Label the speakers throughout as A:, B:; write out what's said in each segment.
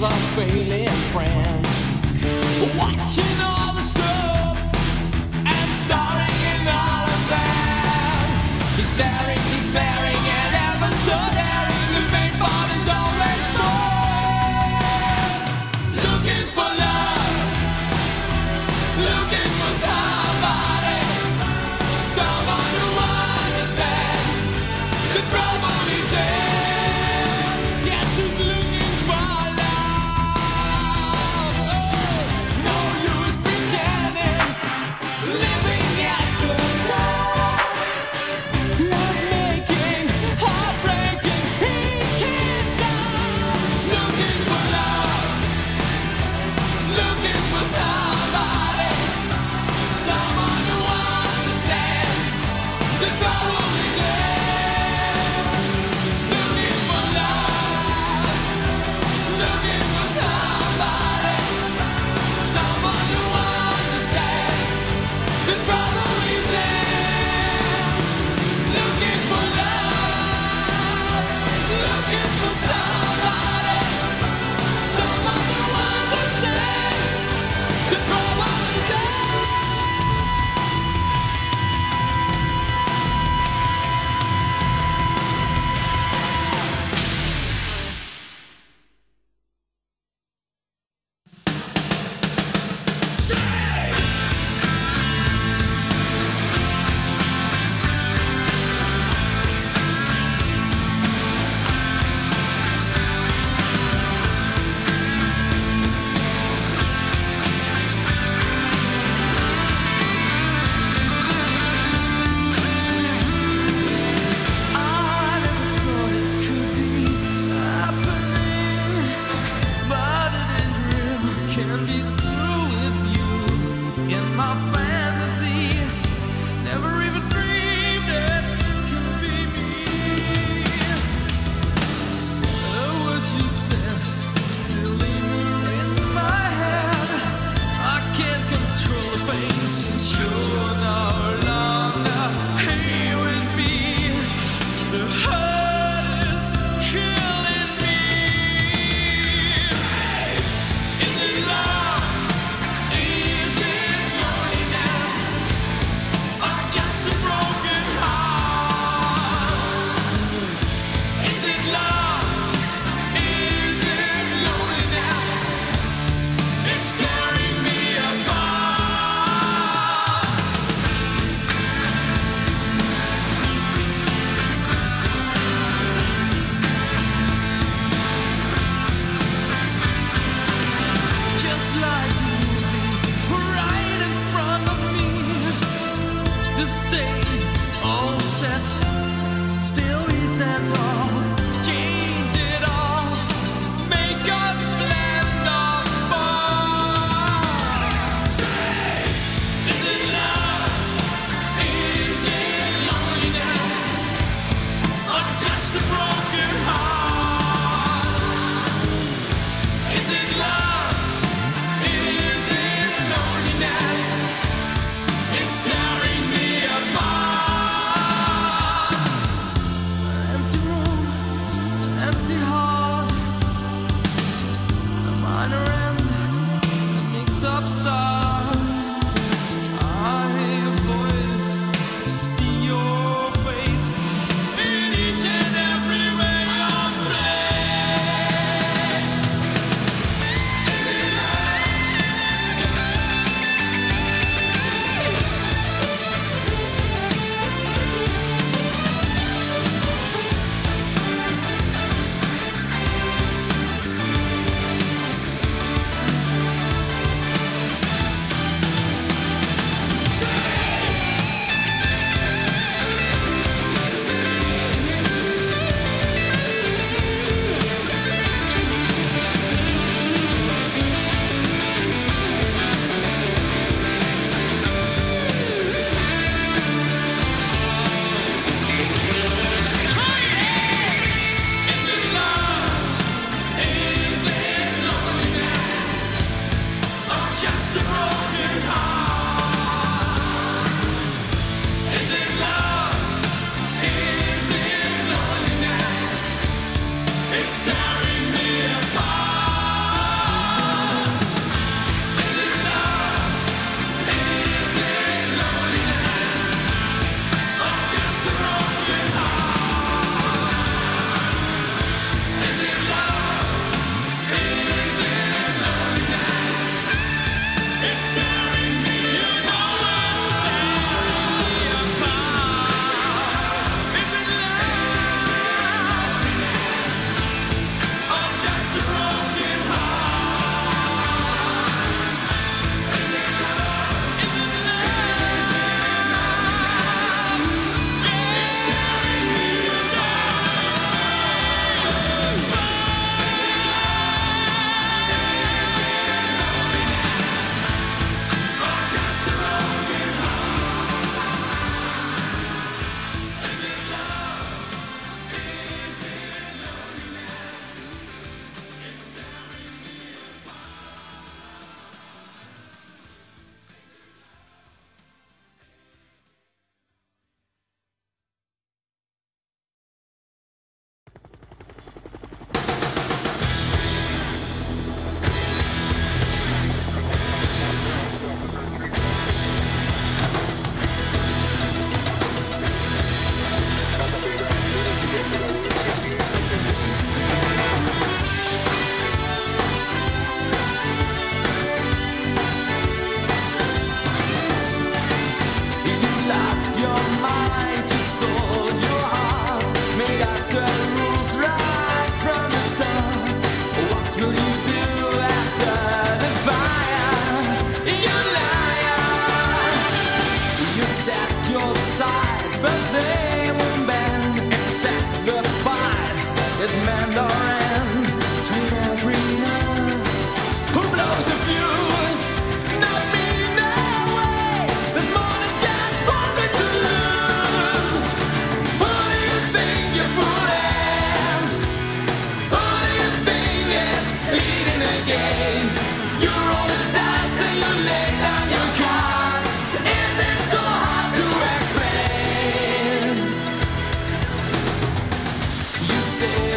A: a failing friend. Watching all the soaps and starring in all of them. He's staring, he's glaring, and ever so daring. The main part is always full. Looking for love, looking for somebody, someone who understands the trouble he's in. Yes, he's looking for love. No use pretending, living at the club. Love making, heartbreaking,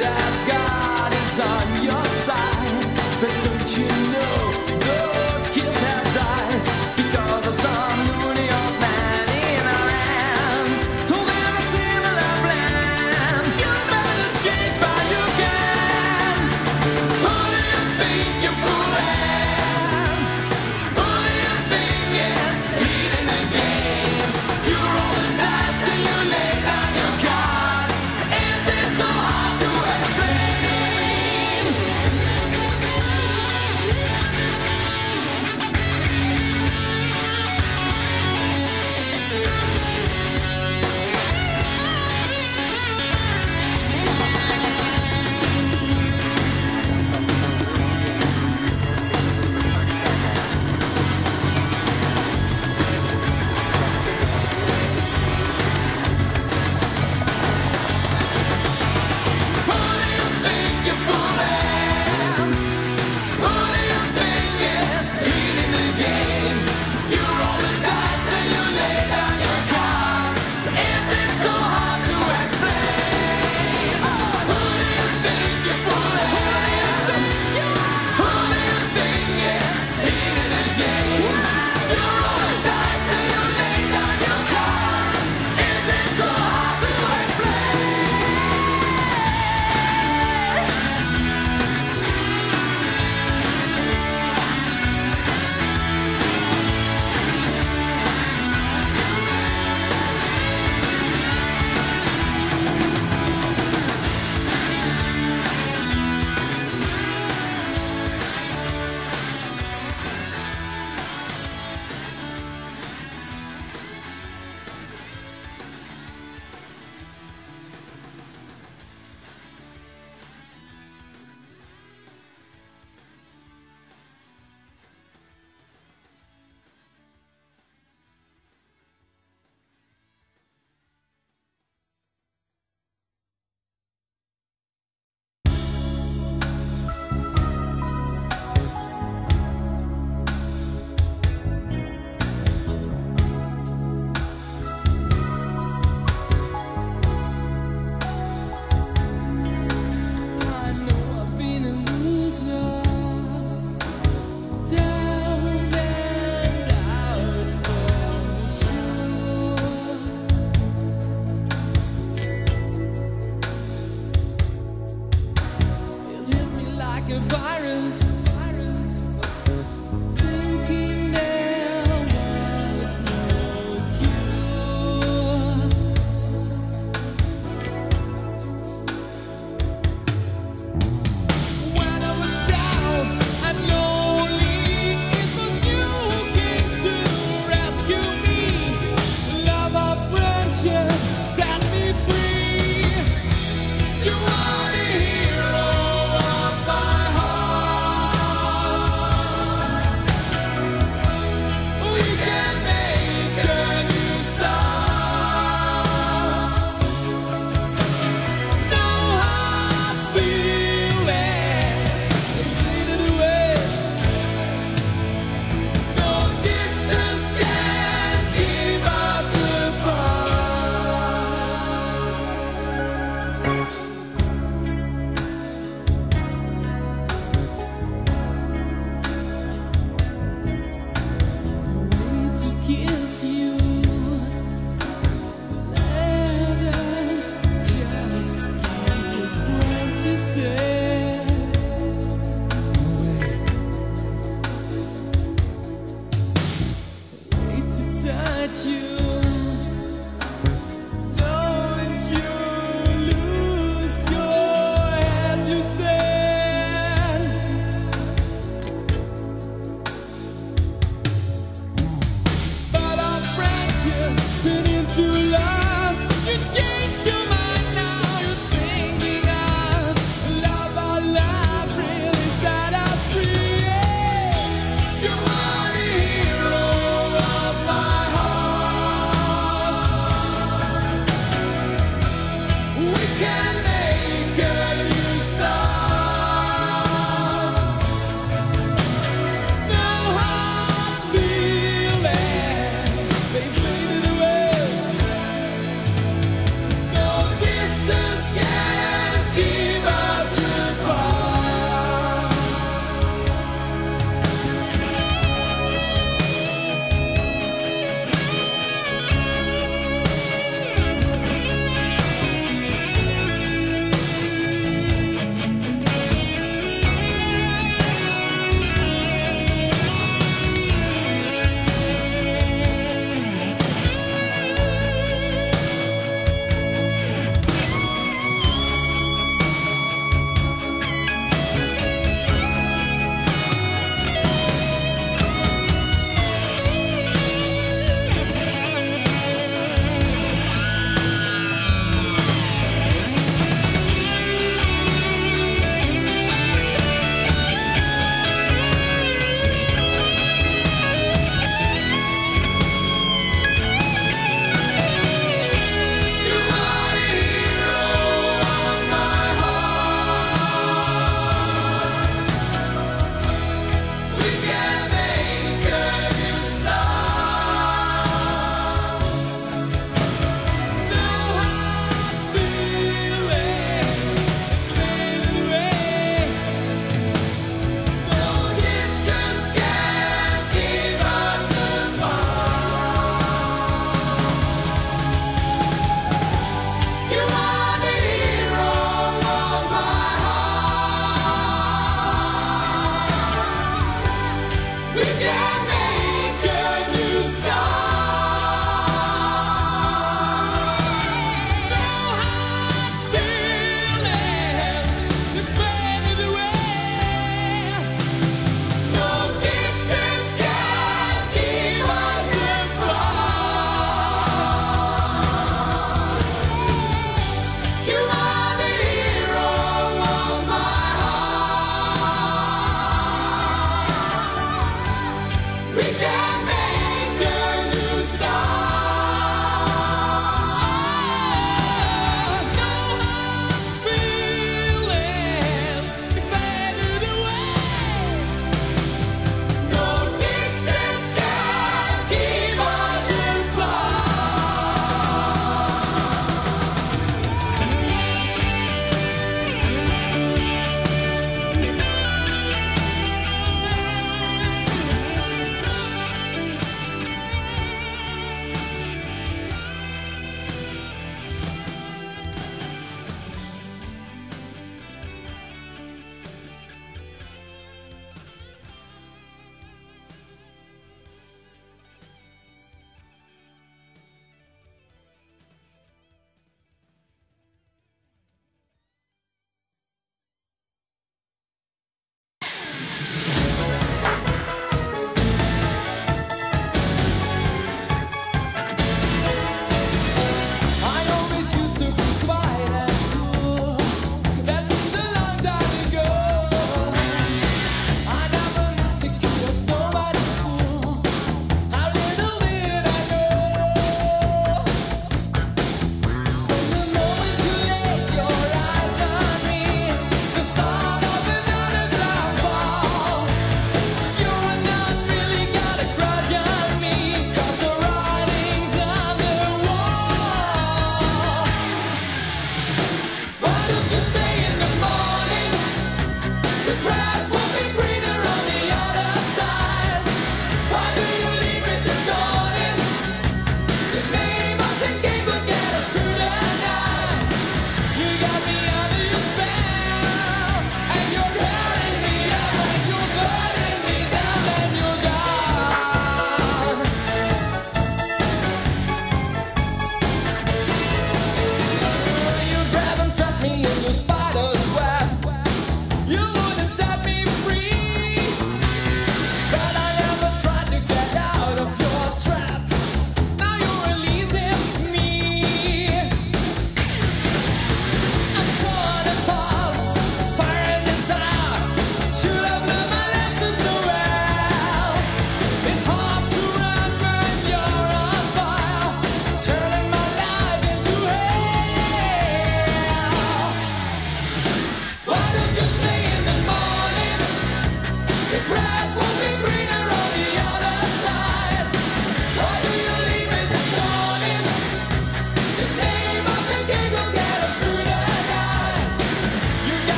A: that God is on your side, but don't you know those kids have died because of some loony old man in Iran told them a similar plan. You better change while you can. Who do you think you're fooling? Who do you think is leading the game? You roll the dice and you lay down your cards. Is it so hard to explain?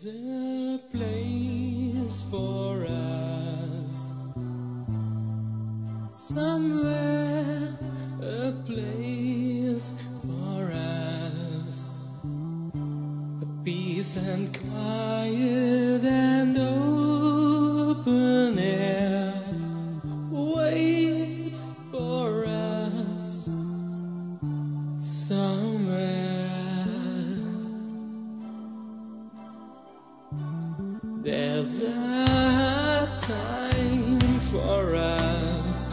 A: There's a place for us somewhere, a place for us, a peace and quiet and open air. Wait for us somewhere. There's a time for us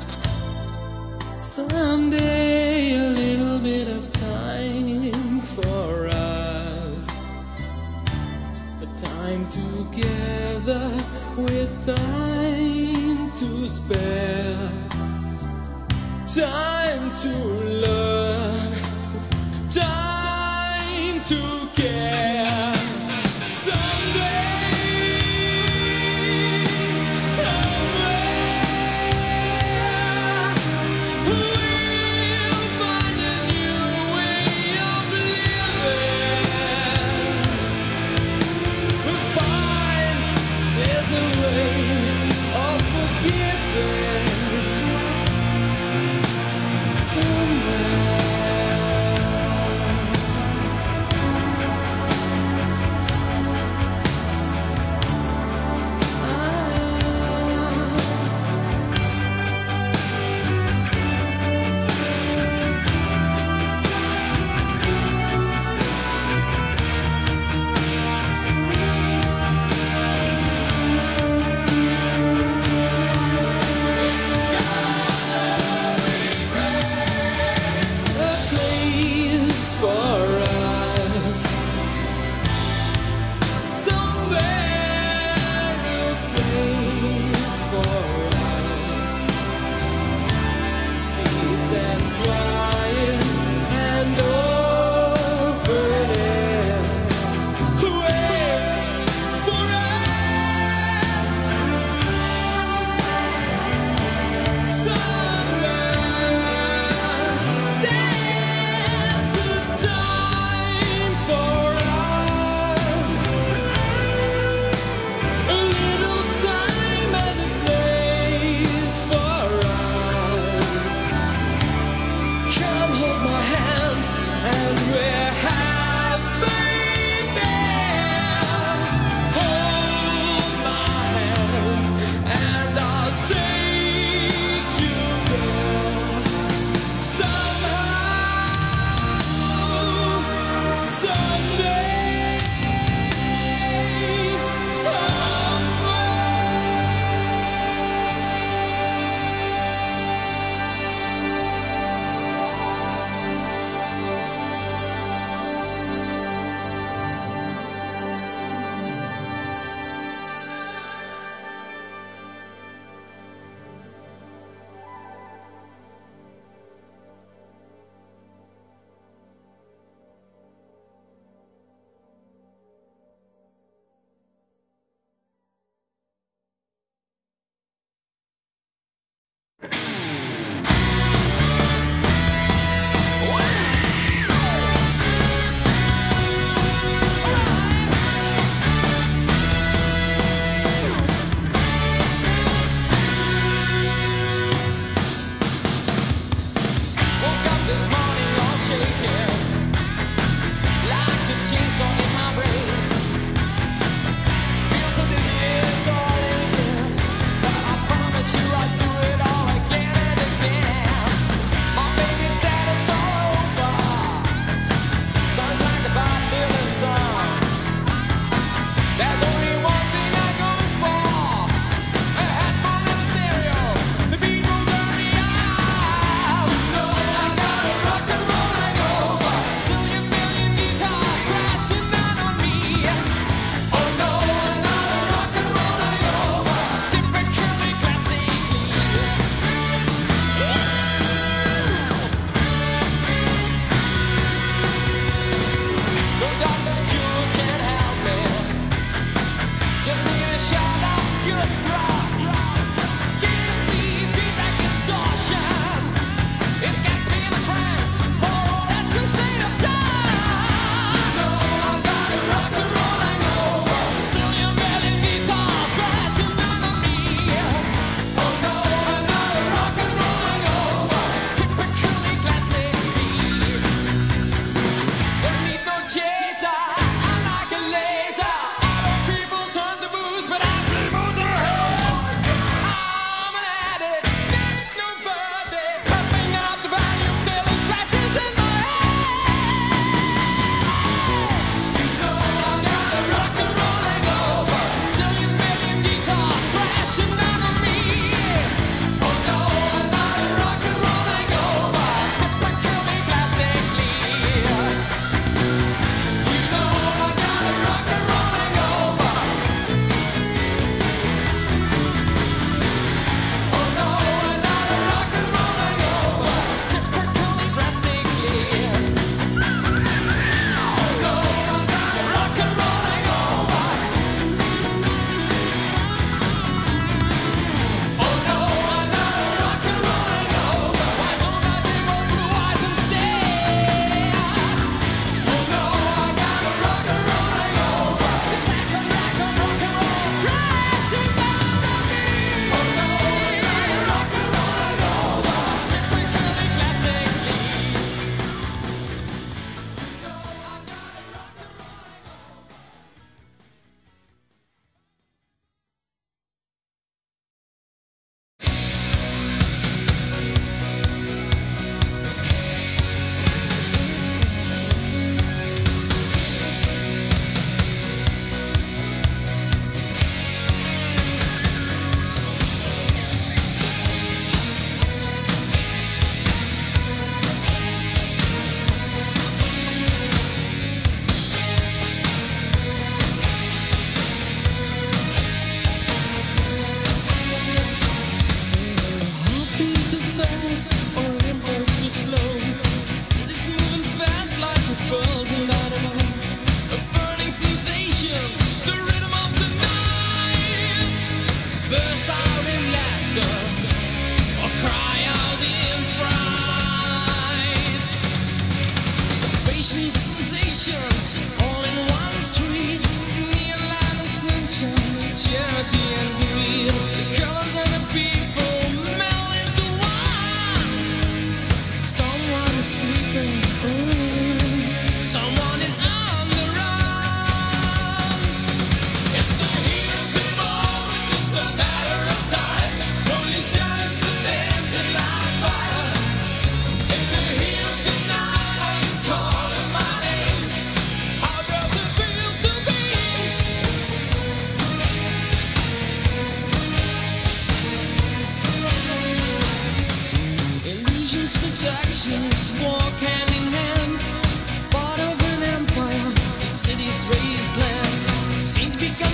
A: someday, a little bit of time for us, a time together with time to spare, time to learn, time to care. Someday, somewhere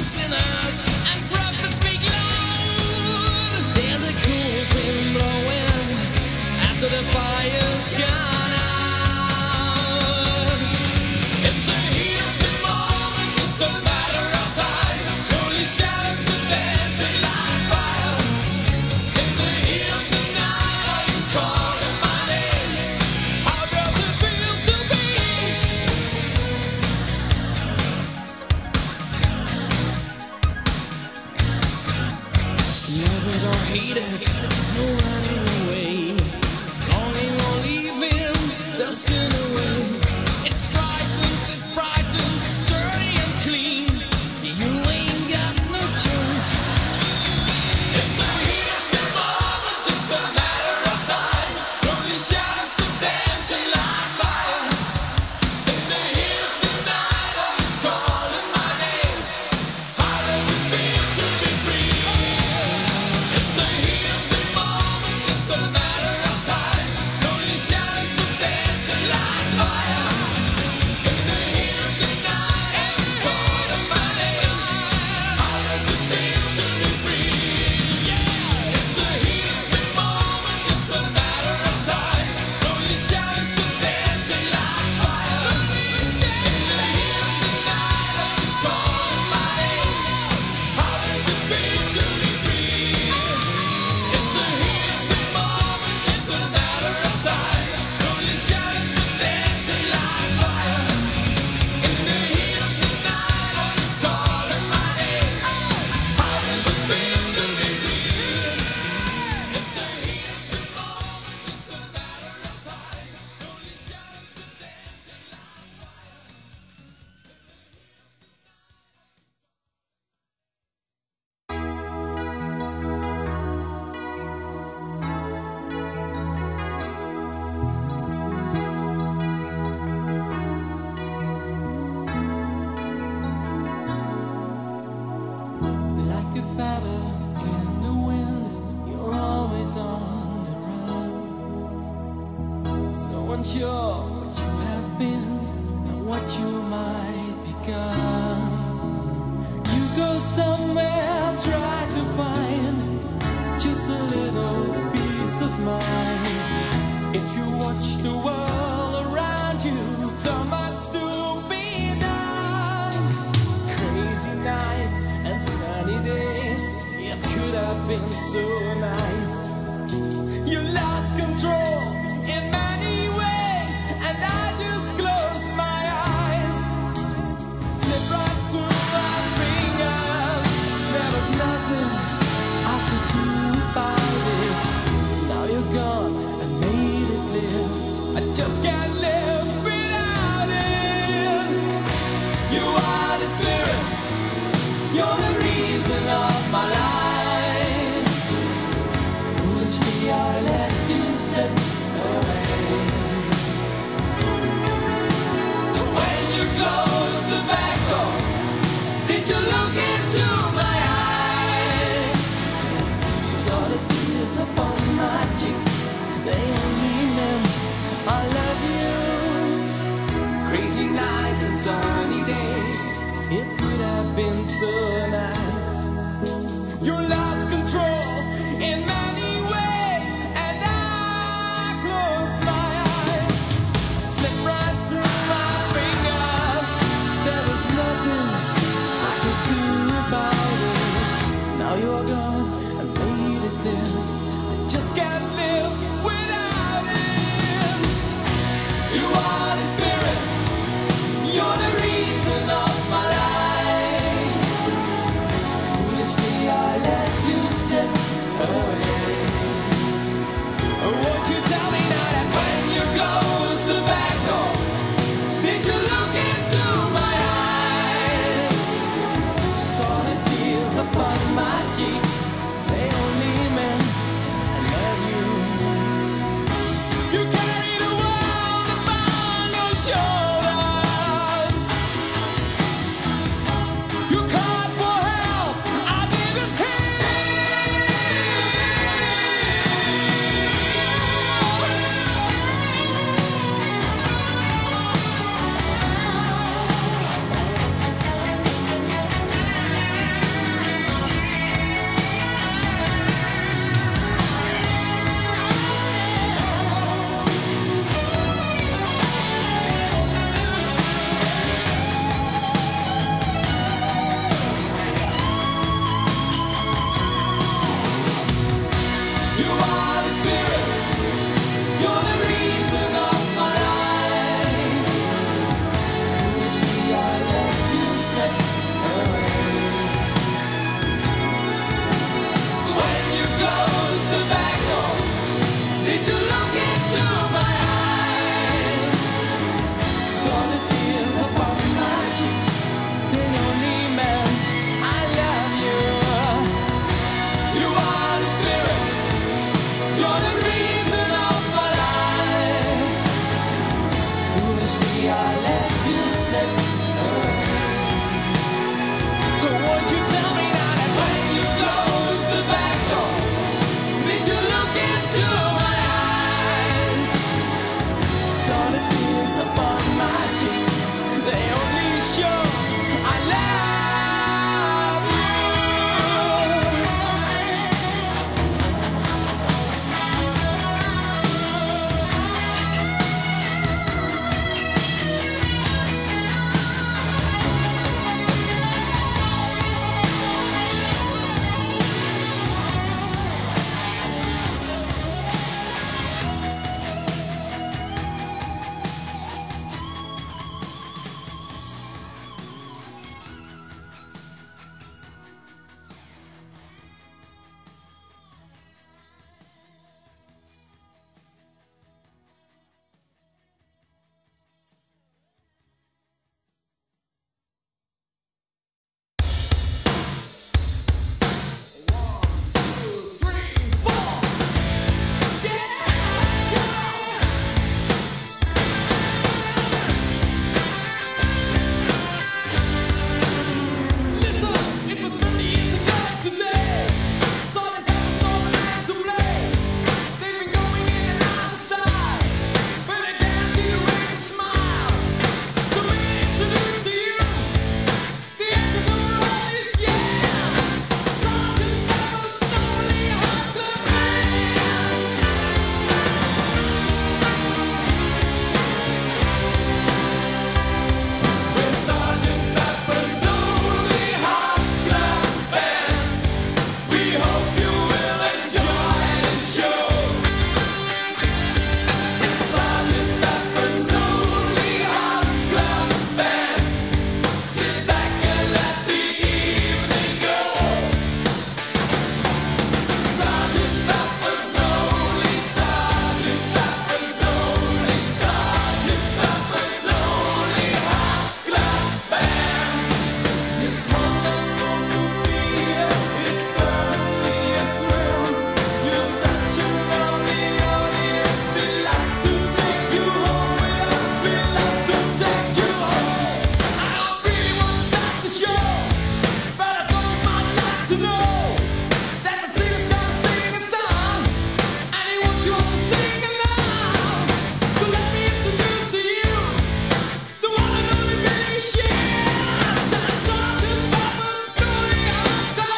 A: sinners and prophets speak loud. There's a cool wind blowing after the fire's gone out. It's a heat of the moment, just a matter of time. Only shadows are dancing like fire. In the heat of the night, are you calling my name? How does it feel to be? Love it or hate it, no running away. Longing or leaving, destined away. It frightens, sturdy and clean. You ain't got no choice. It's the heat of the moment, just a matter of time. Only shadows are dancing like fire. In the heat of the night, are you calling my name? How does it feel to be free? It's the heat of the moment, just a matter of time. Only shadows are dancing like fire. In the heat of the night, are you calling my name? How does it feel to be free? Yeah, it's the heat of the moment, just a matter of time. Only shadows are dancing like fire. In the heat of the night, are you calling my name? How does it feel to be free? It's the heat of the moment, just a matter of time. Only shadows are dancing like fire. In the heat of the night, are you calling my name? How does it feel to be free? It's the heat of the moment, just a matter of time. Only shadows are dancing like fire. Like a feather in the wind, you're always on the run. So unsure what you have been and what you might become. You go somewhere, try to find just a little peace of mind. If you watch the world around you, so much to be done. Crazy nights and sunny days, it could have been so nice. You lost control in many ways, and I just closed my eyes. Slipped right through my fingers. There was nothing I could do about it. Now you're gone and made it clear. I just can't live without it. You are the spirit. You're the reason of my life. Foolishly I let you slip away. When you closed the back door, did you look into my eyes? Saw the tears upon my cheeks. They only meant I love you. Crazy nights and sunny days, it could have been so nice. You lost control in many ways, and I closed my eyes. Slipped right through my fingers. There was nothing I could do about it. Now you're gone and made it clear. I just can't live without it. You are the spirit. You're the reason of my life. Foolishly I let to know that the singer's gonna sing a song, and he wants you all to sing along. So let me introduce to you the one and only Billy Shears, the Sergeant Pepper's Lonely Hearts Club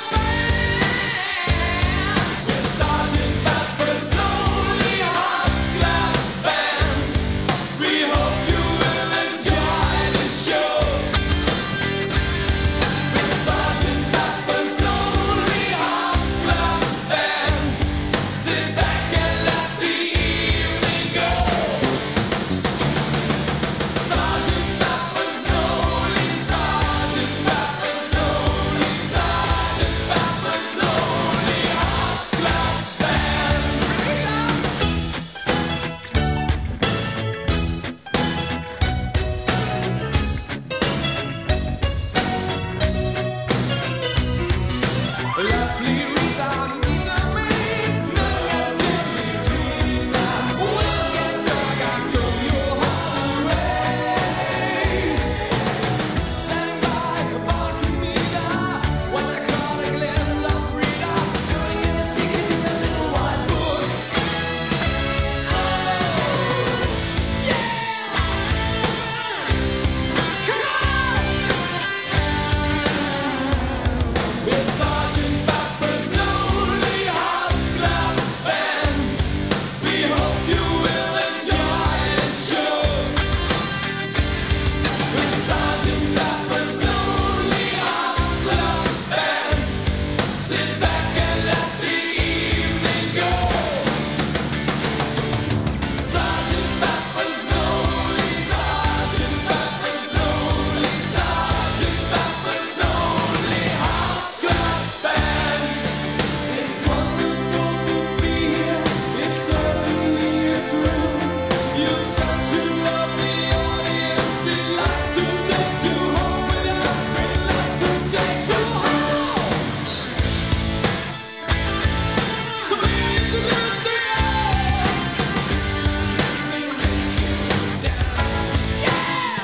A: Band. With Sergeant Pepper's Lonely Hearts Club Band, we hope you will enjoy the show. With Sergeant Pepper's Lonely Hearts Club Band, sit back and let the evening go. Sergeant Pepper's Lonely, Sergeant Pepper's Lonely, Sergeant Pepper's Lonely Hearts Club Band. Lovely Rita, Rita May, nothing can be between us. When it gets dark, I'll throw your heart away. Standing by a bar comida, when I caught a glimpse of Rita, filling in a ticket in the little white book. Oh, yeah! Come on! With Sergeant Pepper's Lonely Hearts Club Band, we hope you will enjoy the show. With Sergeant Pepper's Lonely Hearts Club Band, sit back and let the evening go. Sergeant Pepper's Lonely, Sergeant Pepper's Lonely, Sergeant Pepper's Lonely Hearts Club Band. It's wonderful to be here, it's certainly a thrill. You're such a lovely audience, we'd like to take you home with us, we'd like to take you home. So please introduce to you, let me take you down, yeah!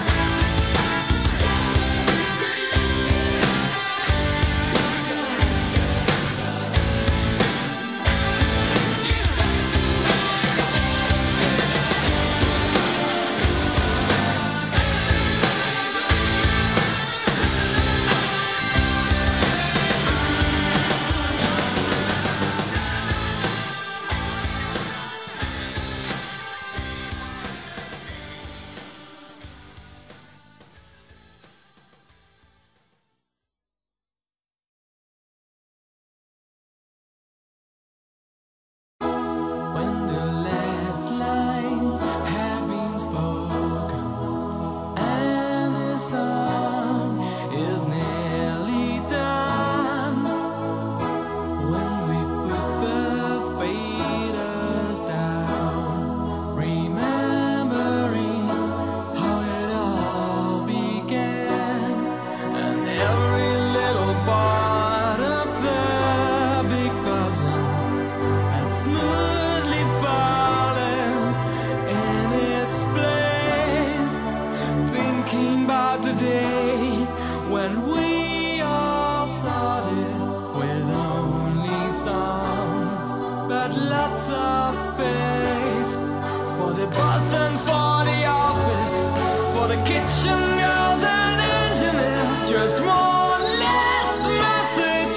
A: When the last lines have been spoken and the song is nearly done, when we put the faders down, remembering how it all began, and every little part of the big puzzle has smoothly fallen in its place. Thinking about the day when we all started with only songs, but lots of faith for the boss and for the office, for the kitchen girls and engineer. Just one last message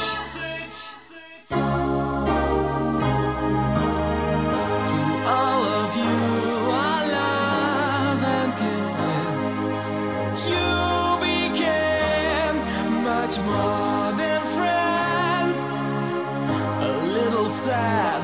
A: to all of you, our love and kisses. You became much more than friends, a little sad.